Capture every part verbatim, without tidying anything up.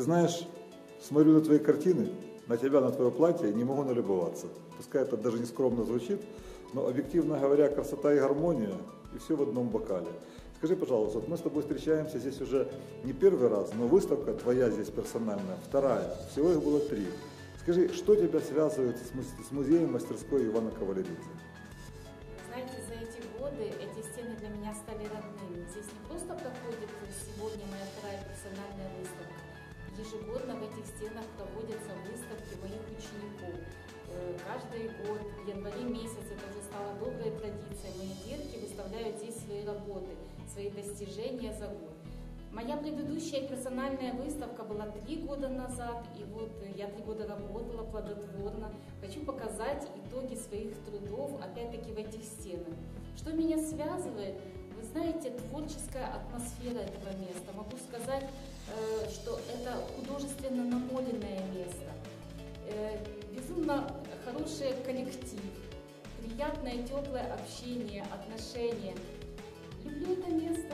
Ты знаешь, смотрю на твои картины, на тебя, на твое платье, и не могу налюбоваться. Пускай это даже не скромно звучит, но объективно говоря, красота и гармония, и все в одном бокале. Скажи, пожалуйста, вот мы с тобой встречаемся здесь уже не первый раз, но выставка твоя здесь персональная, вторая, всего их было три. Скажи, что тебя связывает с музеем мастерской Ивана Кавалеридзе? Знаете, за эти годы эти стены для меня стали родными. Здесь не просто проходит сегодня моя вторая персональная выставка. Ежегодно в этих стенах проводятся выставки моих учеников. Каждый год, в январе месяце, это уже стало доброй традицией, мои детки выставляют здесь свои работы, свои достижения за год. Моя предыдущая персональная выставка была три года назад, и вот я три года работала плодотворно. Хочу показать итоги своих трудов, опять-таки, в этих стенах. Что меня связывает? Вы знаете, творческая атмосфера этого места. Могу сказать, что это художественно намоленное место. Безумно хороший коллектив, приятное, теплое общение, отношения. Люблю это место.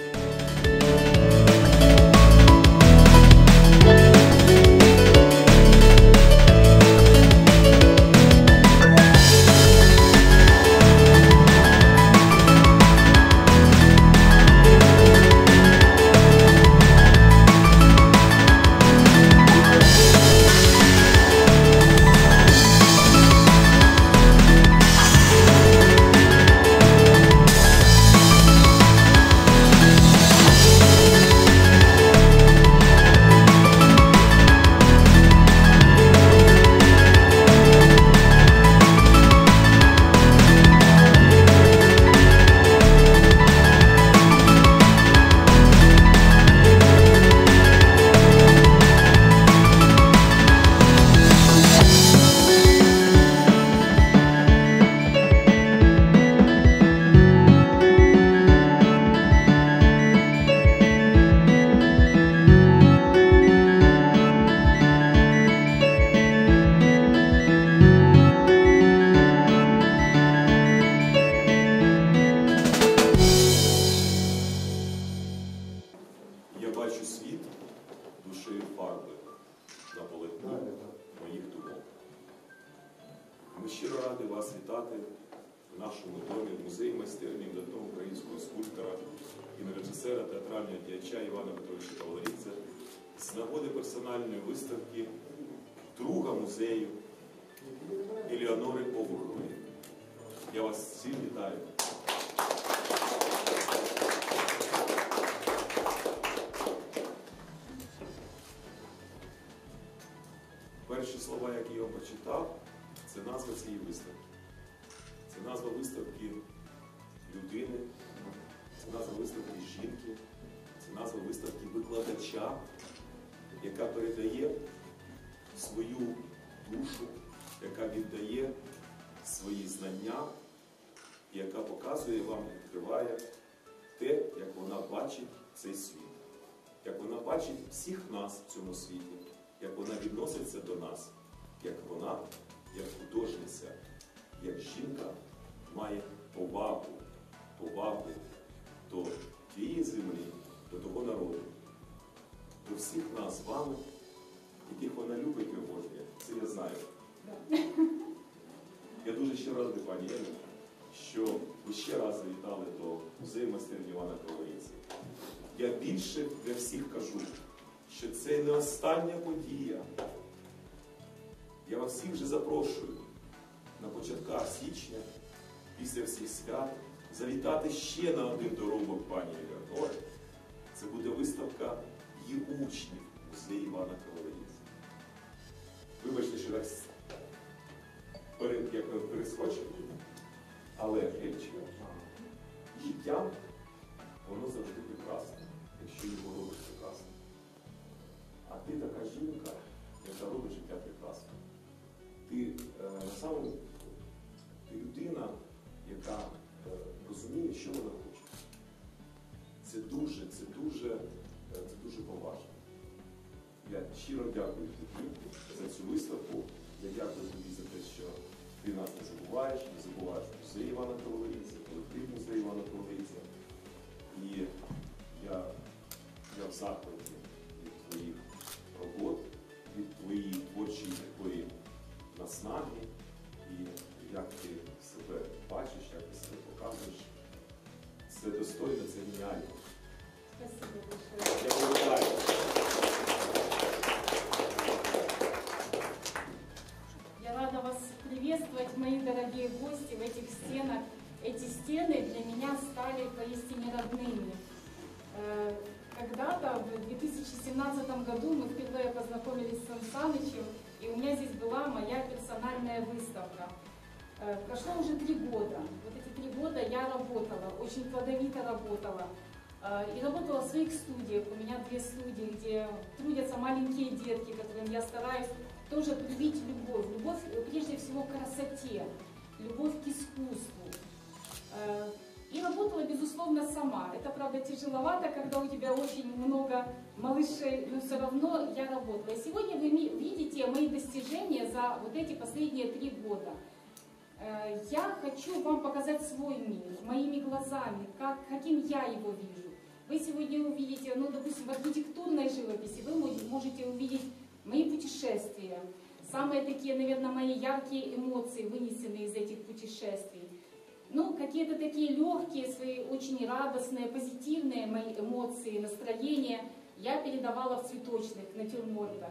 Я бачу світ душею фарби на полотні моїх думок. Ми щиро раді вас вітати в нашому домі, в музеї майстерні видатного українського скульптора і режисера, театрального діяча Івана Петровича Кавалеридзе з нагоди персональної виставки друга музею Елеонори Обухової. Я вас всіх вітаю. Перші слова, які я прочитав, це назва цієї виставки. Це назва виставки людини, це назва виставки жінки, це назва виставки викладача, яка передає свою душу, яка віддає свої знання, і яка показує вам, відкриває те, як вона бачить цей світ, як вона бачить всіх нас в цьому світі, як вона відноситься до нас, як вона, як художниця, як жінка має повагу, повагу до тієї землі, до того народу, до всіх нас з вами, яких вона любить і обожнює. Це я знаю. Я дуже щиро радий, пані Євгенія, що ви ще раз завітали до музею майстерні Івана Кавалеридзе. Я більше для всіх кажу, що це не остання подія. Я вас всіх вже запрошую на початках січня, після всіх свят, завітати ще на один доробок пані Елеонори. Це буде виставка її учнів музею Івана Кавалеридзе. Вибачте, що так перед, як ми перескочили, але Ельчика, життя, воно завжди прекрасне, якщо його робиш прекрасно. А ти така жінка, яка робить життя прекрасно. Ти е, на самому ти людина, яка е, розуміє, що вона хоче. Це дуже, це дуже, е, це дуже поважно. Я щиро дякую тобі за цю виставку. Я дякую тобі за те, що ти нас не забуваєш, не забуваєш музей Івана Кавалеридзе, колектив музею Івана Кавалеридзе. І я, я в захваті від твоїх достойно, це геніально. Спасибо большое. Я повертаю. Я рада вас приветствовать, мои дорогие гости, в этих стенах. Эти стены для меня стали поистине родными. Э, Когда-то, в две тысячи семнадцатом году, мы впервые познакомились с Сан Санычем, и у меня здесь была моя персональная выставка. Э, Прошло уже три года. Вот эти три года я работала, очень плодовито работала. Э, И работала в своих студиях. У меня две студии, где трудятся маленькие детки, которым я стараюсь тоже привить любовь. Любовь прежде всего к красоте, любовь к искусству. Э, И работала, безусловно, сама. Это, правда, тяжеловато, когда у тебя очень много малышей, но все равно я работала. И сегодня вы видите мои достижения за вот эти последние три года. Э, Я хочу вам показать свой мир, моими глазами, как, каким я его вижу. Вы сегодня увидите, ну, допустим, в архитектурной живописи вы можете увидеть мои путешествия. Самые такие, наверное, мои яркие эмоции, вынесенные из этих путешествий. Ну, какие-то такие легкие, свои очень радостные, позитивные мои эмоции, настроения я передавала в цветочных натюрмортах.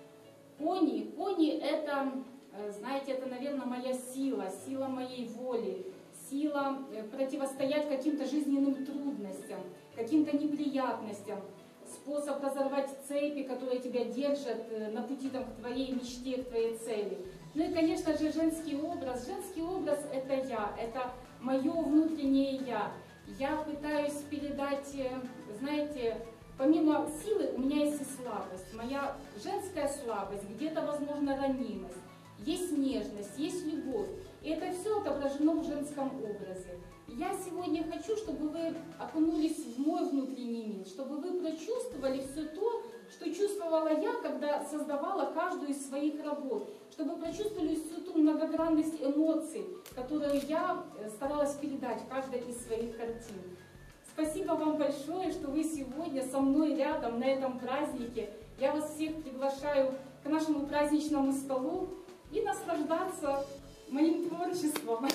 Пони, пони это, знаете, это, наверное, моя сила, сила моей воли, сила противостоять каким-то жизненным трудностям, каким-то неприятностям, способ разорвать цепи, которые тебя держат на пути там, к твоей мечте, к твоей цели. Ну и, конечно же, женский образ. Женский образ – это я, это мое внутреннее я. Я пытаюсь передать, знаете, помимо силы у меня есть и слабость. Моя женская слабость, где-то, возможно, ранимость. Есть нежность, есть любовь. И это все отображено в женском образе. Я сегодня хочу, чтобы вы окунулись в мой внутренний мир, чтобы вы прочувствовали все то, что чувствовала я, когда создавала каждую из своих работ, чтобы прочувствовали всю ту многогранность эмоций, которую я старалась передать в каждой из своих картин. Спасибо вам большое, что вы сегодня со мной рядом на этом празднике. Я вас всех приглашаю к нашему праздничному столу и наслаждаться моим творчеством.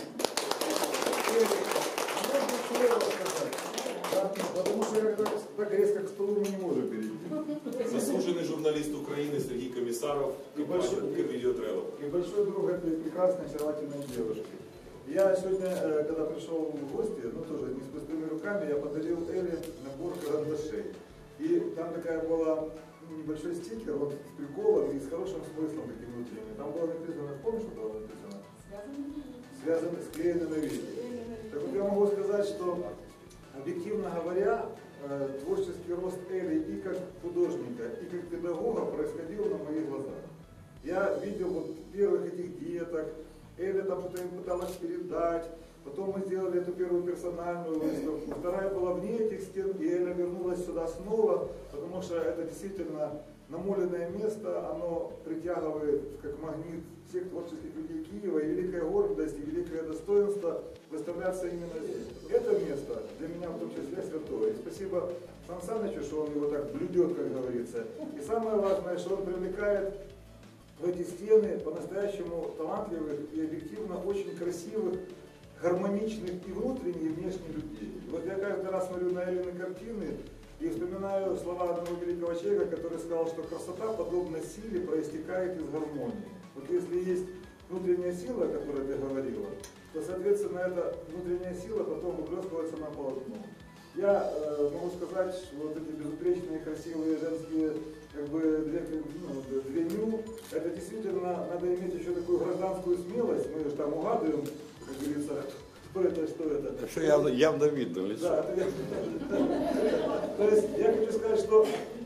Потому что я так резко к столу мы не можем перейти. Заслуженный журналист Украины Сергей Комиссаров, компания «Видеотревел». И большой друг этой прекрасной, очаровательной девушки. Я сегодня, когда пришел в гости, ну тоже не с пустыми руками, я подарил Эле набор карандашей. И там такая была небольшой стикер, вот с приколом и с хорошим смыслом таким внутренним. Там было написано, помнишь, что было написано? Связано, склеено на веки. Так вот я могу сказать, что объективно говоря, творческий рост Эли и как художника, и как педагога происходил на моих глазах. Я видел вот первых этих деток, Эля там что-то им пыталась передать, потом мы сделали эту первую персональную выставку, вторая была вне этих стен, и Эля вернулась сюда снова, потому что это действительно намоленное место, оно притягивает как магнит всех творческих людей Киева, и великая гордость, и великое достоинство выставляться именно здесь. Это место для меня в том числе святое. И спасибо Сан Санычу, что он его так блюдет, как говорится. И самое важное, что он привлекает в эти стены по-настоящему талантливых и объективно очень красивых, гармоничных и внутренних, и внешних людей. И вот я каждый раз смотрю на Элины картины и вспоминаю слова одного великого человека, который сказал, что красота, подобно силе, проистекает из гармонии. Вот если есть внутренняя сила, о которой ты говорила, то, соответственно, эта внутренняя сила потом выплескивается на полотно. Я э, могу сказать, что вот эти безупречные, красивые женские как бы, две, ну, две ню, это действительно надо иметь еще такую гражданскую смелость, мы же там угадываем, как говорится, кто это, что это. Что явно, явно видно лицо. Да, это явно. То есть я хочу сказать, что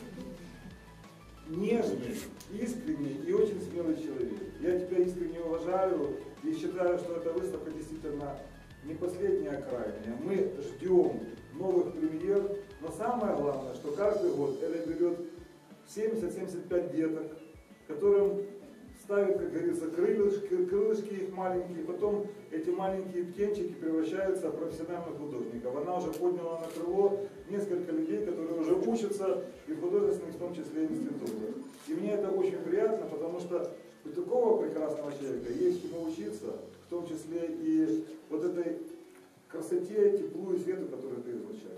нежный, искренний и очень смелый человек. Я тебя искренне уважаю и считаю, что эта выставка действительно не последняя, а крайняя. Мы ждем новых премьер, но самое главное, что каждый год Эля берет семьдесят-семьдесят пять деток, которым ставят, как говорится, крылышки, крылышки их маленькие, потом эти маленькие птенчики превращаются в профессиональных художников. Она уже подняла на крыло несколько людей, которые уже учатся и в художественных, в том числе, институтах. И мне это очень приятно, потому что у такого прекрасного человека есть чему учиться, в том числе и вот этой красоте, теплу и свету, который ты излучаешь.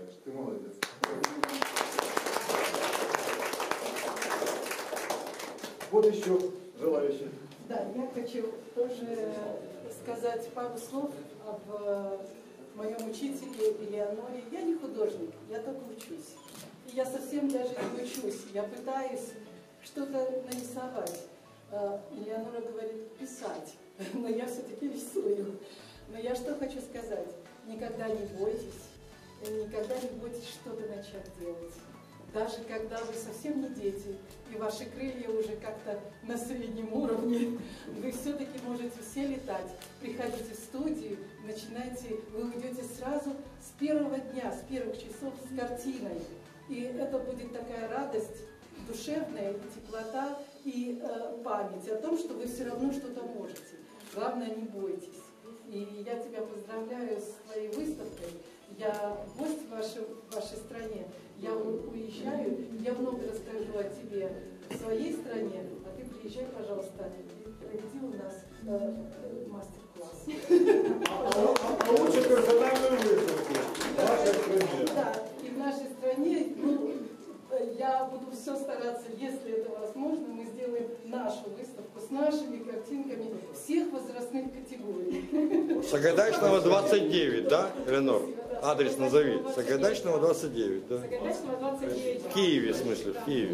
Вот еще желающие. Да, я хочу тоже сказать пару слов об э, моем учителе Элеоноре. Я не художник, я только учусь. И я совсем даже не учусь, я пытаюсь что-то нарисовать. Э, Элеонора говорит писать, но я все-таки рисую. Но я что хочу сказать? Никогда не бойтесь, никогда не бойтесь что-то начать делать. Даже когда вы совсем не дети, и ваши крылья уже как-то на среднем уровне, вы все-таки можете все летать. Приходите в студию, начинайте, вы уйдете сразу с первого дня, с первых часов с картиной. И это будет такая радость душевная, и теплота, и э, память о том, что вы все равно что-то можете. Главное, не бойтесь. И я тебя поздравляю с твоей выставкой. Я гость в вашей, в вашей стране. Я уезжаю, я много расскажу о тебе в своей стране, а ты приезжай, пожалуйста, и проведи у нас э, мастер-класс. А лучше персональную выставку в вашей стране. Да, и в нашей стране, ну, я буду все стараться, если это возможно, мы сделаем нашу выставку с нашими картинками всех возрастных категорий. Сагайдачного двадцать девять, да, Эленор? Адрес назови. Сагайдачного двадцать девять, да? Сагайдачного двадцать девять. В Киеве, в смысле, в Киеве.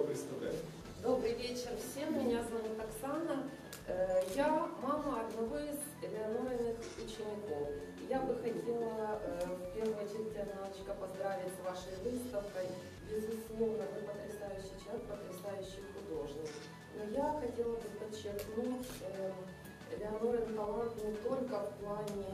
Добрый вечер всем, меня зовут Оксана. Я мама одного из Элеонориных учеников. Я бы хотела в первую очередь, Анночка, поздравить с вашей выставкой. Безусловно, вы потрясающий человек, потрясающий художник. Но я хотела бы подчеркнуть Элеонорин талант не только в плане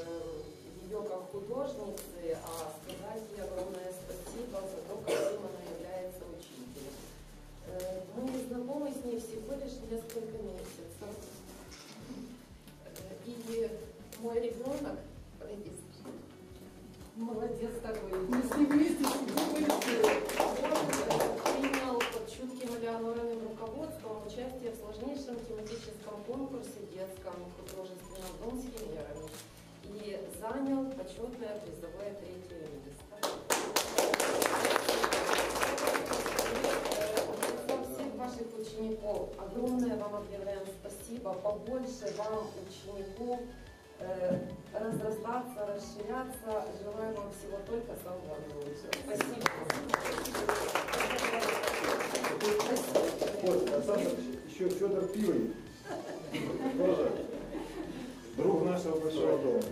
ее как художницы, а сказать ей огромное спасибо за то, каким она является учителем. Мы знакомы с ней всего лишь несколько месяцев. И мой ребенок, молодец такой, мы с ним вместе принял под чутким Элеонориным руководством участие в сложнейшем тематическом конкурсе детском художественном «Дом с химерами» и занял почетное призовое третье место. Всех ваших учеников огромное вам объявляем спасибо, побольше вам учеников э, разрастаться, расширяться. Желаю вам всего только самого лучшего. Спасибо. Вот, Александр, еще Федор Пивый, тоже друг нашего большого дома.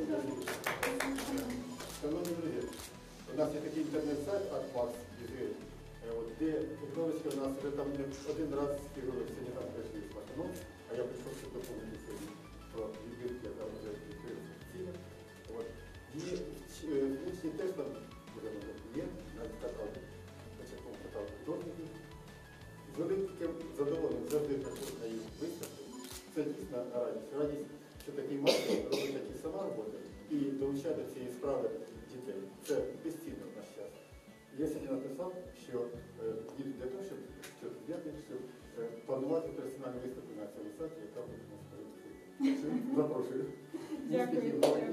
Шановні друзі, у нас є такий інтернет-сайт «Артпакс», де Кновицька у нас вже там не один раз фігурує, сьогодні там прийшли з Маханов, а я прийшов, щоб доповнити сьогодні про відбірки, яка вже відкрилася офіційно. І учні теж там є, навіть каталог, початково каталог художників. З великим задоволенням завжди приходжу на їх виставки. Це дійсно радість. Радість, що такий мастер робить такі сама роботи і долучає до цієї справи дітей. Це безцінно в наш час. Я сьогодні написав, що їду для того, щоб щодня, щоб планувати персональну виставку на цьому сайті, яка буде у нас перед. Запрошую. Дякую.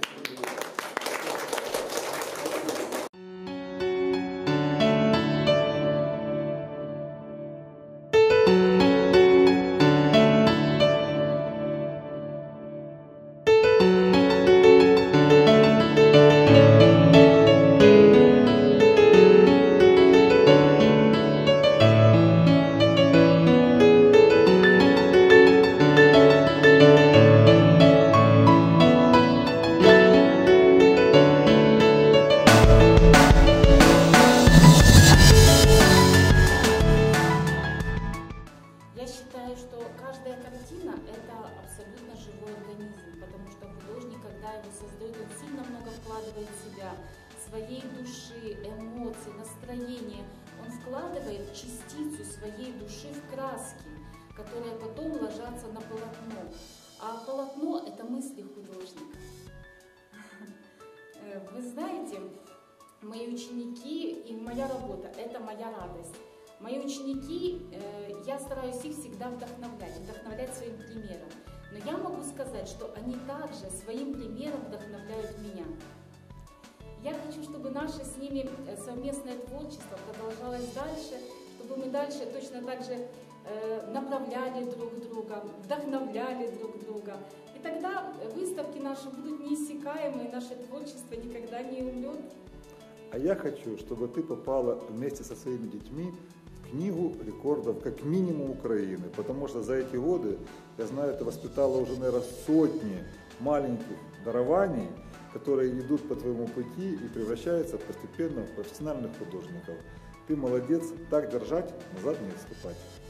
своей души, эмоций, настроения. Он вкладывает частицу своей души в краски, которые потом ложатся на полотно. А полотно – это мысли художника. Вы знаете, мои ученики и моя работа – это моя радость. Мои ученики, я стараюсь их всегда вдохновлять, вдохновлять своим примером. Но я могу сказать, что они также своим примером вдохновляют меня. Я хочу, чтобы наше с ними совместное творчество продолжалось дальше, чтобы мы дальше точно так же э, направляли друг друга, вдохновляли друг друга. И тогда выставки наши будут неиссякаемы, и наше творчество никогда не умрет. А я хочу, чтобы ты попала вместе со своими детьми в книгу рекордов как минимум Украины, потому что за эти годы, я знаю, ты воспитала уже, наверное, сотни маленьких дарований, которые идут по твоему пути и превращаются постепенно в профессиональных художников. Ты молодец, так держать, назад не отступать.